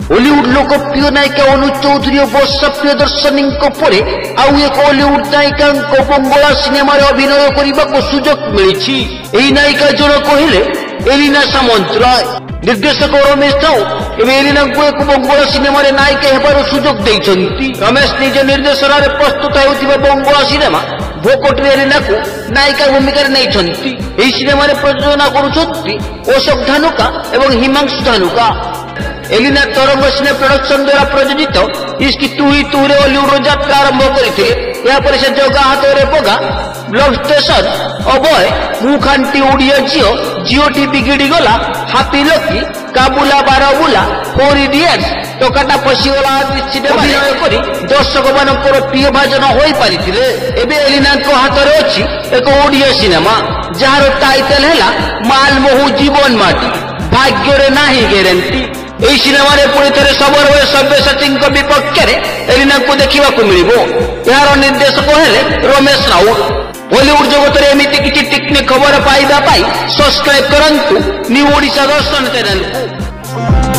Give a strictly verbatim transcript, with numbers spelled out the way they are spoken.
Hollywood लोकप्रिय नायिका अनु चौधरी और वर्षा प्रियदर्शनी परे आउ एक हॉलीवुड नायिका बंगला सिनेमा अभिनय करने को सुजोग मिली। यही नायिका जनक हेले एलिना सामंतराय। निर्देशक रमेश साहू एवं एलिना को एक बंगला सिनेमा नायिका हेबार सुजोग देइछन्ती। रमेश निज निर्देशन में प्रस्तुत होउथिबा बंगला सिनेमा भोकटी एलिना को नायिका भूमिका नहीं। यही सिनेमा प्रयोजना करुछन्ती अशोक धानुका एवं हिमांशु धानुका। एलिना तरंग सिने प्रोडक्शन द्वारा प्रयोजित इसकी तू ही तू रे हॉलीवुड यात्रा आरंभ करते। यहाँ से जगह हाथ में पगा ब्लॉक स्टेशन अभय मुखांटी ओडिया झील झीटी बिगिड़ी गला हाथी लकी काबुला बारबुला फोर इडियट्स टकाटा पशिगला आदि सिनेमा कर दर्शक मान प्रिय भाजन हो पारी। एलिना हाथ में अच्छी एक ओडिया सिनेमा जार टाइटल है माल महू जीवन माटी भाग्य नाही ग्यारंटी। यही सिनेमा पुणी थे सबर हुए सब्यसाची विपक्ष में एलिना को देखा मिल। यार निर्देशक हेले रमेश राउत। हॉलीवुड जगत में एमती किसी टेक्निक खबर पाइबा सब्सक्राइब करंतु न्यू ओडिशा दर्शन चैनल को।